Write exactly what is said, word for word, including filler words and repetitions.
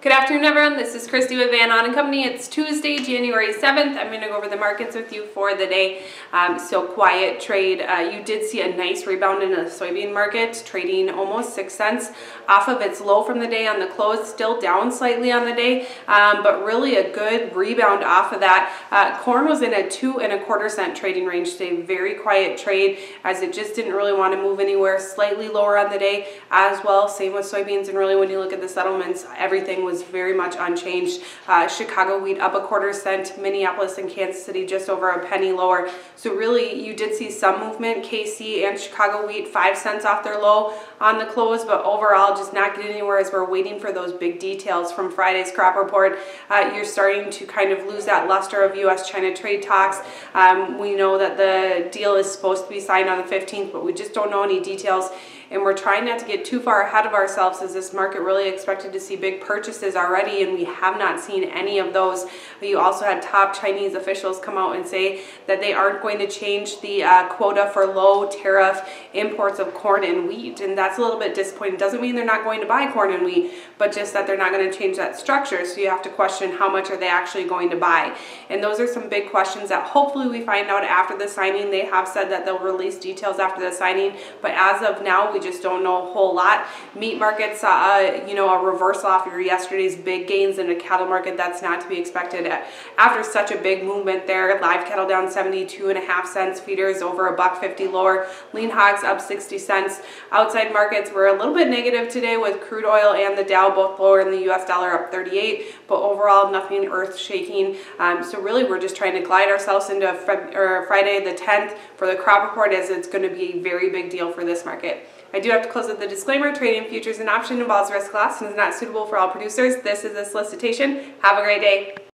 Good afternoon, everyone. This is Christy with Van On and Company. It's Tuesday, January seventh. I'm going to go over the markets with you for the day. Um, so quiet trade. Uh, you did see a nice rebound in the soybean market, trading almost six cents off of its low from the day on the close, still down slightly on the day, um, but really a good rebound off of that. Uh, corn was in a two and a quarter cent trading range today. Very quiet trade as it just didn't really want to move anywhere. Slightly lower on the day as well. Same with soybeans, and really when you look at the settlements, everything was very much unchanged. Uh, Chicago wheat up a quarter cent, Minneapolis and Kansas City just over a penny lower. So really you did see some movement. K C and Chicago wheat five cents off their low on the close, but overall just not getting anywhere as we're waiting for those big details from Friday's crop report. Uh, you're starting to kind of lose that luster of U S China trade talks. Um, we know that the deal is supposed to be signed on the fifteenth, but we just don't know any details. And we're trying not to get too far ahead of ourselves as this market really expected to see big purchases already, and we have not seen any of those. You also had top Chinese officials come out and say that they aren't going to change the uh, quota for low tariff imports of corn and wheat, and that's a little bit disappointing. Doesn't mean they're not going to buy corn and wheat, but just that they're not going to change that structure. So you have to question how much are they actually going to buy. And those are some big questions that hopefully we find out after the signing. They have said that they'll release details after the signing, but as of now, we just don't know a whole lot. Meat markets saw a, you know, a reversal off your yesterday's big gains in a cattle market. That's not to be expected after such a big movement there. Live cattle down seventy-two and a half cents, feeders over a buck fifty lower, lean hogs up sixty cents. Outside markets were a little bit negative today with crude oil and the Dow both lower and the U S dollar up thirty-eight, but overall nothing earth shaking. Um, so really we're just trying to glide ourselves into Feb or Friday the tenth for the crop report, as it's going to be a very big deal for this market. I do have to close with the disclaimer: trading futures and option involves risk loss and is not suitable for all producers. This is a solicitation. Have a great day.